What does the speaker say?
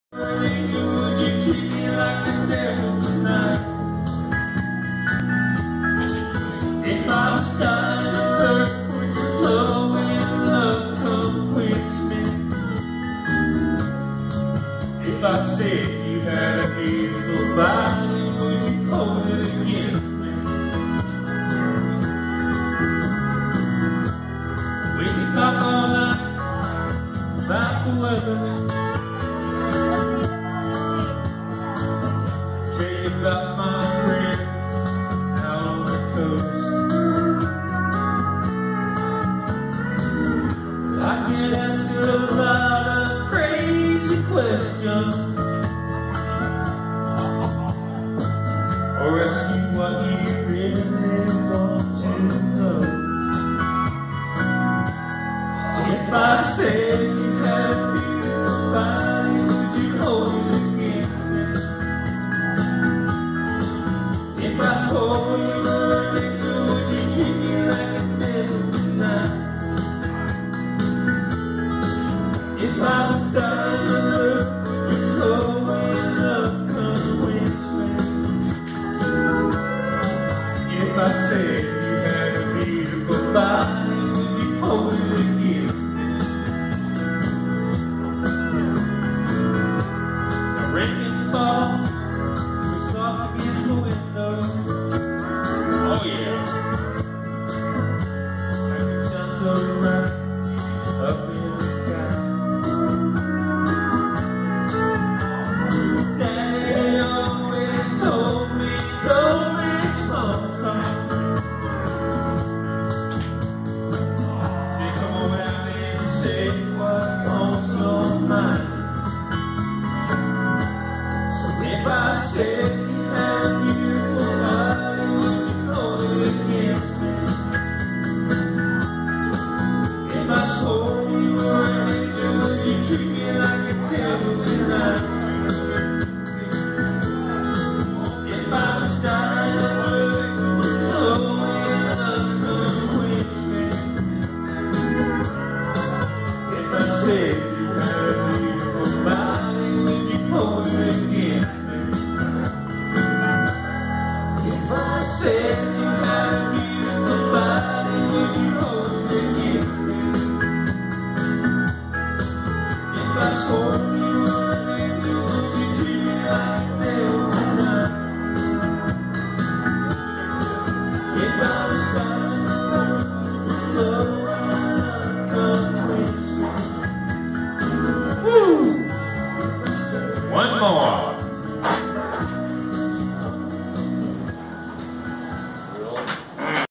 Angel, would you treat me like the devil tonight? If I was dying first, would you tell me love come quench me? If I said you had a beautiful body, would you hold it against me? We can talk all night about the weather, tell you about my friends out on the coast. I can ask you a lot of crazy questions,